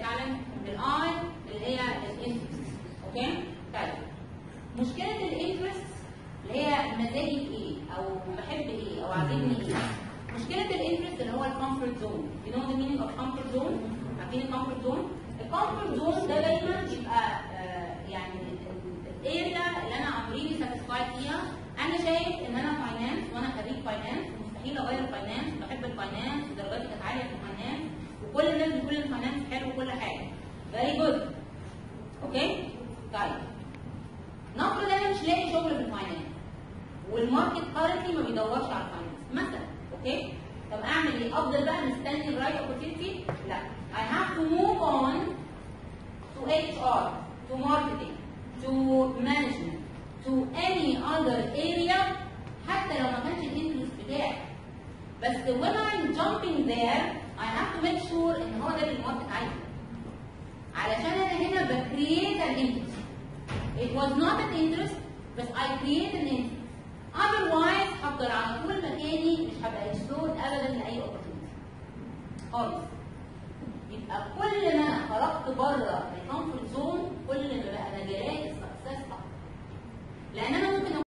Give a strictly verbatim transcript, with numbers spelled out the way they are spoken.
فعلا الاي اللي هي الانترست. اوكي؟ طيب مشكله الانترست اللي هي مزاجي في ايه او بحب ايه او عاجبني ايه. مشكله الانترست اللي هو الكومفورت زون. يو نو ذا مينينج اوف كومفورت زون؟ عارفين الكومفورت زون؟ الكومفورت زون ده دايما بيبقى آه يعني الاريا اللي انا ام ريلي ساتيسفايد فيها. انا شايف ان انا فاينانس وانا خريج فاينانس مستحيل اغير الفاينانس، بحب الفاينانس ودرجاتي كانت عاليه في الفاينانس وكل الناس بتقول الفاينانس حلو وكل حاجه. فيري جود. اوكي؟ طيب نفرض انا مش لاقي شغل في الفاينانس والماركت كارنتلي ما بيدورش على الفاينانس مثلا. اوكي؟ طب اعمل ايه؟ افضل بقى مستني الرايت اوبورتيونيتي؟ لا. I have to move on to H R, to marketing, to management, to any other area حتى لو ما كانش الانترست بتاعي. بس when I'm jumping there I have to make sure ان هو ده اللي الماركت عايزه. علشان انا هنا بكريت an interest. It was not an interest بس I create an interest. Otherwise هفضل على طول مكاني مش هبقى exposed ابدا لاي opportunity. خالص. يبقى كل